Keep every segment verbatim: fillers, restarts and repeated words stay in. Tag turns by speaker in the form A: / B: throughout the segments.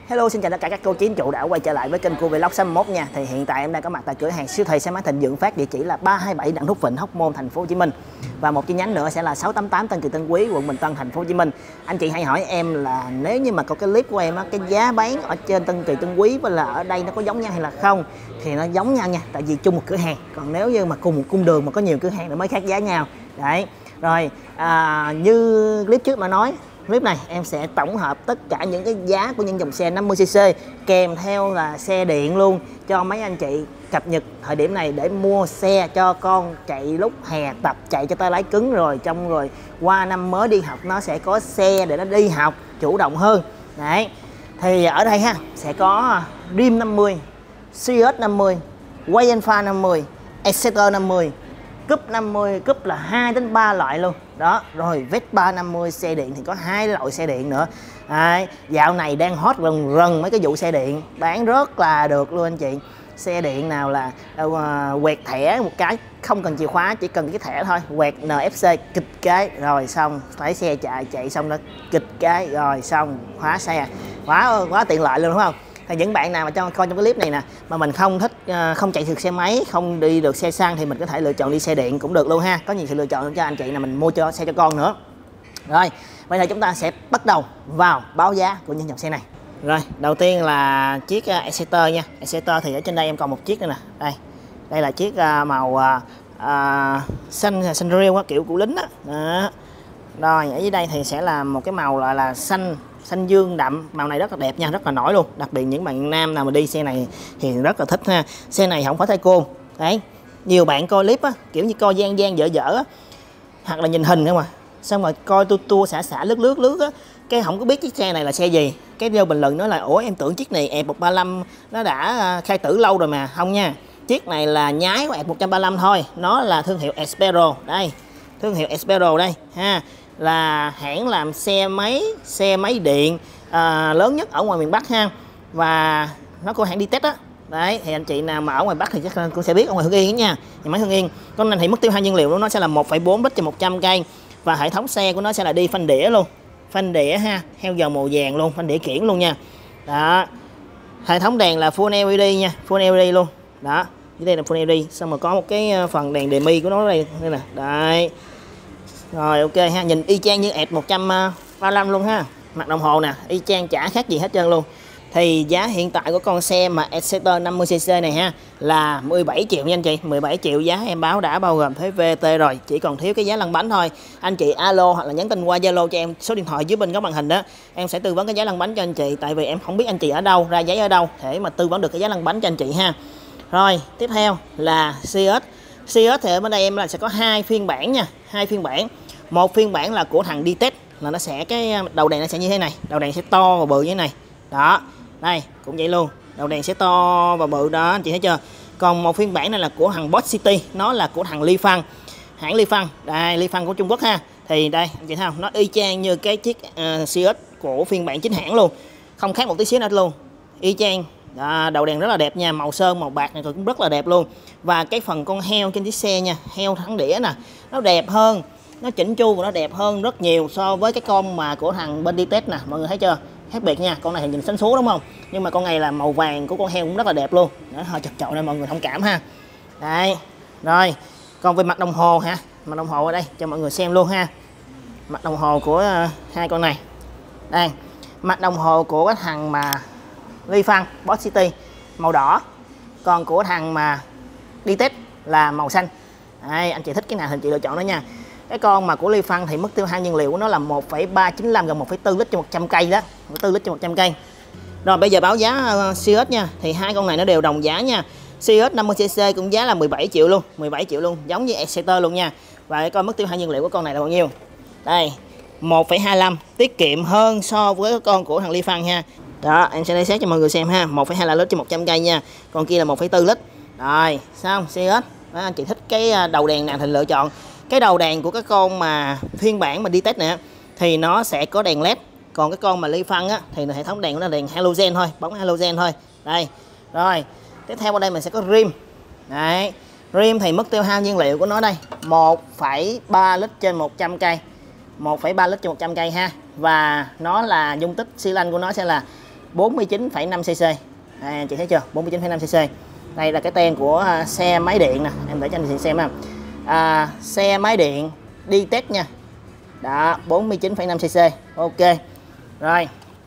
A: Hello, xin chào tất cả các cô chú anh chủ đã quay trở lại với kênh của Vlog sáu mốt nha. Thì hiện tại em đang có mặt tại cửa hàng siêu thị xe máy Thịnh Vượng Phát, địa chỉ là ba hai bảy Đặng Thúc Vịnh, Hóc Môn, thành phố Hồ Chí Minh. Và một chi nhánh nữa sẽ là sáu tám tám Tân Kỳ Tân Quý, quận Bình Tân, thành phố Hồ Chí Minh. Anh chị hay hỏi em là nếu như mà có cái clip của em á, cái giá bán ở trên Tân Kỳ Tân Quý với là ở đây nó có giống nhau hay là không? Thì nó giống nhau nha, tại vì chung một cửa hàng. Còn nếu như mà cùng một cung đường mà có nhiều cửa hàng nó mới khác giá nhau. Đấy. Rồi, à, như clip trước mà nói, clip này em sẽ tổng hợp tất cả những cái giá của những dòng xe năm mươi xê xê kèm theo là xe điện luôn cho mấy anh chị cập nhật thời điểm này để mua xe cho con chạy lúc hè tập chạy cho tay lái cứng, rồi trong rồi qua năm mới đi học nó sẽ có xe để nó đi học chủ động hơn. Đấy. Thì ở đây ha sẽ có Dream năm mươi, Sirius năm mươi, Way Alpha năm mươi, Exciter năm mươi, Cúp năm mươi, Cúp là hai đến ba loại luôn. Đó, rồi Vespa năm mươi xe điện thì có hai loại xe điện nữa. Đấy, dạo này đang hot rần rần mấy cái vụ xe điện, bán rất là được luôn anh chị. Xe điện nào là uh, quẹt thẻ một cái, không cần chìa khóa, chỉ cần cái thẻ thôi, quẹt en ép xê kịch cái rồi xong, thấy xe chạy chạy xong đó kịch cái rồi xong, khóa xe. Quá quá tiện lợi luôn đúng không? Thì những bạn nào mà cho coi trong cái clip này nè mà mình không thích uh, không chạy được xe máy, không đi được xe xăng thì mình có thể lựa chọn đi xe điện cũng được luôn ha. Có nhiều sự lựa chọn cho anh chị là mình mua cho xe cho con nữa. Rồi, bây giờ chúng ta sẽ bắt đầu vào báo giá của những dòng xe này. Rồi, đầu tiên là chiếc uh, Exciter nha. Exciter thì ở trên đây em còn một chiếc nữa nè. Đây. Đây là chiếc uh, màu uh, uh, xanh xanh rêu á, kiểu của lính á. Đó. Rồi, ở dưới đây thì sẽ là một cái màu là là xanh xanh dương đậm, màu này rất là đẹp nha, rất là nổi luôn. Đặc biệt những bạn nam nào mà đi xe này thì rất là thích ha. Xe này không phải thay côn. Đấy, nhiều bạn coi clip á, kiểu như coi gian gian dở dở á, hoặc là nhìn hình không mà xong rồi coi tua tua xả xả lướt lướt lướt á, cái không có biết chiếc xe này là xe gì, cái vô bình luận nói là ủa em tưởng chiếc này E một ba lăm nó đã khai tử lâu rồi mà. Không nha, chiếc này là nhái của E một ba lăm thôi, nó là thương hiệu Espero. Đây, thương hiệu Espero đây ha, là hãng làm xe máy xe máy điện à, lớn nhất ở ngoài miền Bắc ha, và nó có hãng đi test á. Đấy, thì anh chị nào mà ở ngoài Bắc thì chắc cũng sẽ biết, ở ngoài Hưng Yên nha, nhà máy Hưng Yên. Con này thì mức tiêu hao nhiên liệu của nó sẽ là một phẩy bốn lít trên một trăm cây, và hệ thống xe của nó sẽ là đi phanh đĩa luôn, phanh đĩa ha, heo dầu màu vàng luôn, phanh đĩa kiển luôn nha. Đó, hệ thống đèn là full lờ e đê nha, full lờ e đê luôn. Đó, dưới đây là full lờ e đê, xong rồi có một cái phần đèn đề mi của nó đây, đây nè. Đấy. Rồi ok ha, nhìn y chang như E một ba lăm luôn ha. Mặt đồng hồ nè, y chang chả khác gì hết trơn luôn. Thì giá hiện tại của con xe mà Exciter năm mươi xê xê này ha là mười bảy triệu nha anh chị. mười bảy triệu giá em báo đã bao gồm thuế vê tê rồi, chỉ còn thiếu cái giá lăn bánh thôi. Anh chị alo hoặc là nhắn tin qua Zalo cho em số điện thoại dưới bên góc màn hình đó, em sẽ tư vấn cái giá lăn bánh cho anh chị, tại vì em không biết anh chị ở đâu, ra giấy ở đâu để mà tư vấn được cái giá lăn bánh cho anh chị ha. Rồi, tiếp theo là Sirius. Sirius thì ở bên đây em là sẽ có hai phiên bản nha, hai phiên bản. Một phiên bản là của thằng đi test, là nó sẽ cái đầu đèn nó sẽ như thế này, đầu đèn sẽ to và bự như thế này. Đó, đây cũng vậy luôn, đầu đèn sẽ to và bự đó, anh chị thấy chưa. Còn một phiên bản này là của thằng Boss City, nó là của thằng Lifan, hãng Lifan, đây Lifan của Trung Quốc ha. Thì đây anh chị thấy không, nó y chang như cái chiếc uh, Sirius của phiên bản chính hãng luôn, không khác một tí xíu nữa luôn, y chang. Đó, đầu đèn rất là đẹp nha, màu sơn màu bạc này cũng rất là đẹp luôn. Và cái phần con heo trên chiếc xe nha, heo thắng đĩa nè, nó đẹp hơn, nó chỉnh chu và nó đẹp hơn rất nhiều so với cái con mà của thằng bên đi test nè, mọi người thấy chưa, khác biệt nha. Con này thì nhìn xanh xú đúng không, nhưng mà con này là màu vàng của con heo cũng rất là đẹp luôn. Đó, hơi chật chội nên mọi người thông cảm ha. Đây, rồi còn về mặt đồng hồ hả, mặt đồng hồ ở đây cho mọi người xem luôn ha. Mặt đồng hồ của uh, hai con này, đây mặt đồng hồ của cái thằng mà Lifan Boss City màu đỏ, còn của thằng mà đi test là màu xanh. Đây, anh chị thích cái nào thì anh chị lựa chọn đó nha. Cái con mà của Lifan thì mức tiêu hao nhiên liệu của nó là một phẩy ba chín lăm gần một phẩy bốn lít trên một trăm cây đó, bốn lít trên một trăm cây. Rồi bây giờ báo giá uh, Sirius nha, thì hai con này nó đều đồng giá nha. Sirius năm mươi xê xê cũng giá là mười bảy triệu luôn, mười bảy triệu luôn, giống như Exciter luôn nha. Và cái con mức tiêu hao nhiên liệu của con này là bao nhiêu? Đây, một phẩy hai lăm, tiết kiệm hơn so với cái con của thằng Lifan ha. Đó, em sẽ lấy xét cho mọi người xem ha, một phẩy hai lít trên một trăm cây nha. Còn kia là một phẩy bốn lít. Rồi, xong Sirius. Đó, anh chị thích cái đầu đèn nào thì lựa chọn. Cái đầu đèn của cái con mà phiên bản mà đi test nè thì nó sẽ có đèn led, còn cái con mà Lifan á thì hệ thống đèn của nó là đèn halogen thôi, bóng halogen thôi. Đây. Rồi, tiếp theo ở đây mình sẽ có rim. Đấy, rim thì mức tiêu hao nhiên liệu của nó đây một phẩy ba lít trên một trăm cây, một phẩy ba lít trên một trăm cây ha. Và nó là dung tích xi lanh của nó sẽ là bốn mươi chín phẩy năm xê xê. Đây, anh chị thấy chưa, bốn mươi chín phẩy năm xê xê. Đây là cái tem của uh, xe máy điện nè, em để cho anh chị xem ha. À, xe máy điện đi test nha. Đó, bốn mươi chín phẩy năm xê xê. Ok. Rồi.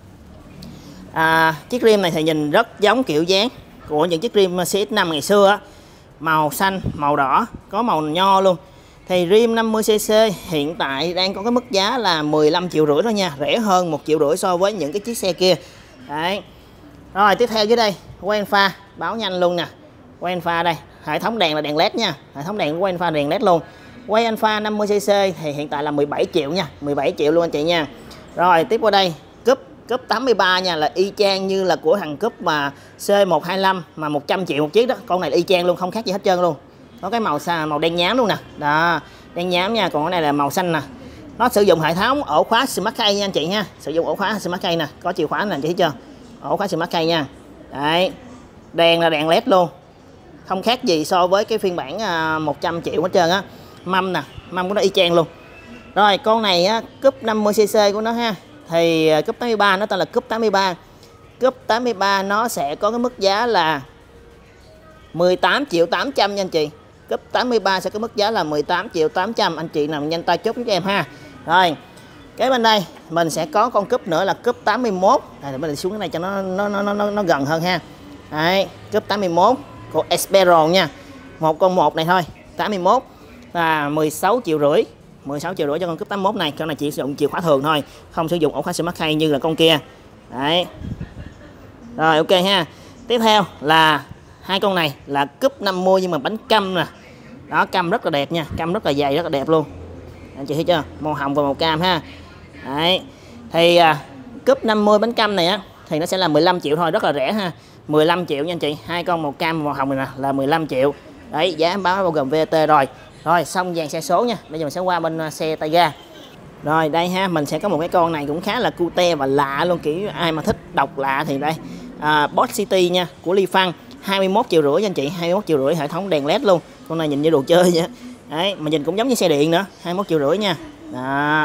A: À, chiếc rim này thì nhìn rất giống kiểu dáng của những chiếc rim xê ích năm ngày xưa á. Màu xanh, màu đỏ, có màu nho luôn. Thì rim năm mươi xê xê hiện tại đang có cái mức giá là mười lăm triệu rưỡi thôi nha, rẻ hơn một triệu rưỡi so với những cái chiếc xe kia. Đấy. Rồi tiếp theo dưới đây, quay pha, báo nhanh luôn nè. Quay pha đây, hệ thống đèn là đèn led nha, hệ thống đèn của quay pha đèn led luôn. Quay alpha năm mươi xê xê thì hiện tại là mười bảy triệu nha, mười bảy triệu luôn anh chị nha. Rồi tiếp qua đây, cúp cúp tám mươi ba nha, là y chang như là của thằng cúp mà C một hai lăm mà một trăm triệu một chiếc đó. Con này là y chang luôn, không khác gì hết trơn luôn. Có cái màu xa màu đen nhám luôn nè. Đó, đen nhám nha, còn cái này là màu xanh nè. Nó sử dụng hệ thống ổ khóa Smart Key nha anh chị nha. Sử dụng ổ khóa Smart Key nè, có chìa khóa nè anh chị thấy chưa? Ổ khóa Smart Key nha. Đấy. Đèn là đèn led luôn. Không khác gì so với cái phiên bản một trăm triệu hết trơn á. Mâm nè, mâm của nó y chang luôn. Rồi con này á, cúp năm mươi xê xê của nó ha. Thì cúp tám mươi ba nó tên là cúp tám mươi ba. Cúp tám mươi ba nó sẽ có cái mức giá là mười tám triệu tám trăm nha anh chị. Cúp tám mươi ba sẽ có mức giá là mười tám triệu tám trăm, anh chị nào nhanh tay chốt cho em ha. Rồi. Cái bên đây mình sẽ có con cúp nữa là cúp tám mươi mốt. Đây, mình xuống cái này cho nó nó nó nó nó gần hơn ha. Đấy, cúp tám mươi mốt của Esperon nha. Một con một này thôi, tám mươi mốt là mười sáu triệu rưỡi. mười sáu triệu rưỡi cho con cúp tám mươi mốt này. Con này chỉ sử dụng chìa khóa thường thôi, không sử dụng ổ khóa Smart Key như là con kia. Đấy. Rồi ok ha. Tiếp theo là hai con này là cúp năm mươi nhưng mà bánh căm nè. Đó, căm rất là đẹp nha, căm rất là dày, rất là đẹp luôn. Anh chị thấy chưa? Màu hồng và màu cam ha. Đấy. Thì à, cúp năm mươi bánh căm này á thì nó sẽ là mười lăm triệu thôi, rất là rẻ ha. mười lăm triệu nha anh chị. Hai con màu cam và màu hồng này nè là mười lăm triệu. Đấy, giá em báo bao gồm vê a tê rồi. Rồi, xong dàn xe số nha. Bây giờ mình sẽ qua bên xe tay ga. Rồi đây ha, mình sẽ có một cái con này cũng khá là cute và lạ luôn, kiểu ai mà thích độc lạ thì đây. À, Boss City nha, của Li Fang, hai mươi mốt triệu rưỡi nha anh chị, hai mươi mốt triệu rưỡi, hệ thống đèn led luôn. Con này nhìn như đồ chơi vậy. Đấy, mà nhìn cũng giống như xe điện nữa, hai mươi mốt triệu rưỡi nha. Đó.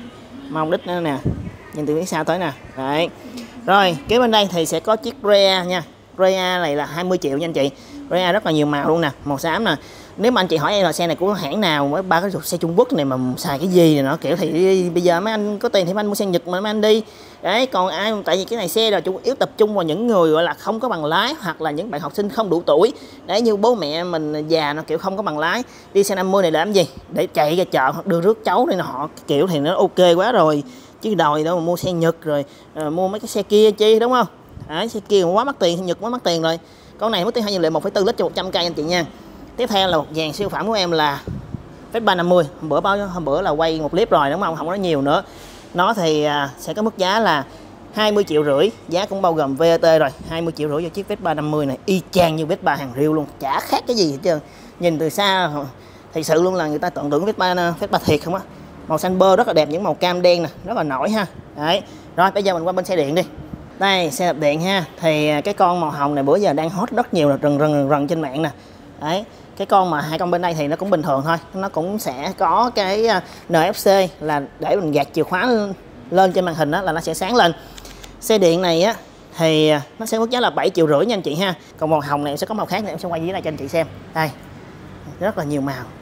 A: Mông đít nữa nè. Nhìn từ phía sau tới nè. Đấy. Rồi, kế bên đây thì sẽ có chiếc Rea nha. Rea này là hai mươi triệu nha anh chị. Rea rất là nhiều màu luôn nè, màu xám nè. Nếu mà anh chị hỏi em là xe này của hãng nào, với ba cái xe Trung Quốc này mà xài cái gì này nó kiểu thì bây giờ mấy anh có tiền thì mấy anh mua xe Nhật mà mấy anh đi. Đấy, còn ai, tại vì cái này xe là chủ yếu tập trung vào những người gọi là không có bằng lái, hoặc là những bạn học sinh không đủ tuổi. Đấy, như bố mẹ mình già nó kiểu không có bằng lái, đi xe năm mươi này làm gì? Để chạy ra chợ hoặc đưa rước cháu này họ kiểu thì nó ok quá rồi. Chứ đòi đâu mà mua xe Nhật rồi à, mua mấy cái xe kia chi, đúng không? Đấy, xe kia quá mắc tiền, Nhật quá mắc tiền rồi. Con này mất tới hai nhiên liệu một phẩy bốn lít cho một trăm cây anh chị nha. Tiếp theo là một dàn siêu phẩm của em là Vespa năm mươi. Hôm bữa bao hôm bữa là quay một clip rồi đúng không? Không có nói nhiều nữa. Nó thì à, sẽ có mức giá là hai mươi triệu rưỡi, giá cũng bao gồm vê a tê rồi. hai mươi triệu rưỡi cho chiếc Vespa năm mươi này, y chang như Vespa hàng riêu luôn, chả khác cái gì hết trơn. Nhìn từ xa thì sự luôn là người ta tưởng tượng Vespa Vespa thiệt không á. Màu xanh bơ rất là đẹp, những màu cam đen nè, rất là nổi ha. Đấy. Rồi bây giờ mình qua bên xe điện đi. Đây, xe đạp điện ha. Thì cái con màu hồng này bữa giờ đang hot rất nhiều là rần rần rần trên mạng nè. Đấy, cái con mà hai con bên đây thì nó cũng bình thường thôi, nó cũng sẽ có cái en ép xê là để mình gạt chìa khóa lên trên màn hình đó là nó sẽ sáng lên. Xe điện này á thì nó sẽ mức giá là bảy triệu rưỡi nha anh chị ha. Còn màu hồng này sẽ có màu khác này, em sẽ quay dưới này cho anh chị xem. Đây, rất là nhiều màu.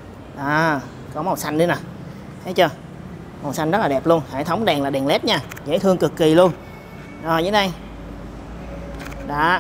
A: À, có màu xanh nữa nè, thấy chưa? Màu xanh rất là đẹp luôn, hệ thống đèn là đèn led nha, dễ thương cực kỳ luôn. Rồi dưới đây, đó,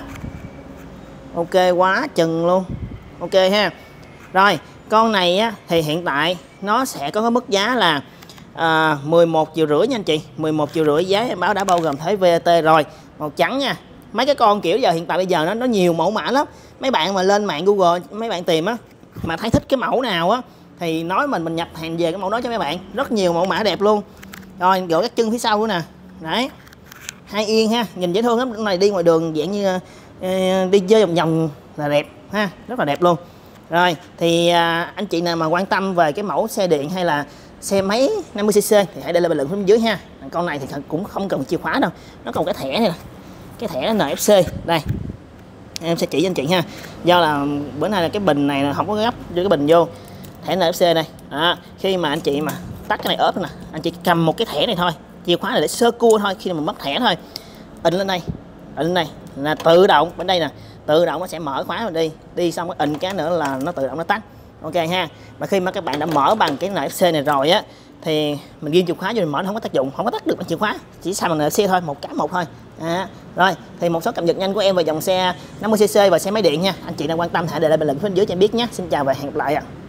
A: ok quá chừng luôn, ok ha. Rồi con này á thì hiện tại nó sẽ có cái mức giá là à, mười một triệu rưỡi nha anh chị, mười một triệu rưỡi, giá em báo đã bao gồm thuế vê a tê rồi. Màu trắng nha. Mấy cái con kiểu giờ hiện tại bây giờ nó nó nhiều mẫu mã lắm. Mấy bạn mà lên mạng Google mấy bạn tìm á mà thấy thích cái mẫu nào á thì nói mình mình nhập hàng về cái mẫu đó cho mấy bạn, rất nhiều mẫu mã đẹp luôn. Rồi gỡ các chân phía sau nữa nè. Đấy, hai yên ha, nhìn dễ thương lắm. Cái này đi ngoài đường dạng như uh, đi chơi vòng vòng là đẹp ha, rất là đẹp luôn. Rồi thì uh, anh chị nào mà quan tâm về cái mẫu xe điện hay là xe máy năm mươi xê xê thì hãy để lại bình luận phía dưới ha. Con này thì cũng không cần chìa khóa đâu, nó còn cái thẻ này nè, cái thẻ en ép xê đây, em sẽ chỉ cho anh chị ha. Do là bữa nay là cái bình này là không có gấp đưa cái bình vô, thẻ en ép xê đây. Đó, khi mà anh chị mà tắt cái này ốp nè, anh chị cầm một cái thẻ này thôi, chìa khóa này để sơ cua thôi, khi mà mất thẻ thôi. in lên đây, in lên đây là tự động, bên đây nè, tự động nó sẽ mở khóa rồi đi, đi xong cái in cái nữa là nó tự động nó tắt. Ok ha. Mà khi mà các bạn đã mở bằng cái nợ ép xê này rồi á thì mình ghi chìa khóa vô mình mở nó không có tác dụng, không có tắt được bằng chìa khóa, chỉ xài bằng nợ ép xê thôi, một cái một thôi. À, rồi thì một số cập nhật nhanh của em về dòng xe năm mươi xê xê và xe máy điện nha. Anh chị nào quan tâm hãy để lại bình luận phía bên dưới cho em biết nhé. Xin chào và hẹn gặp lại ạ.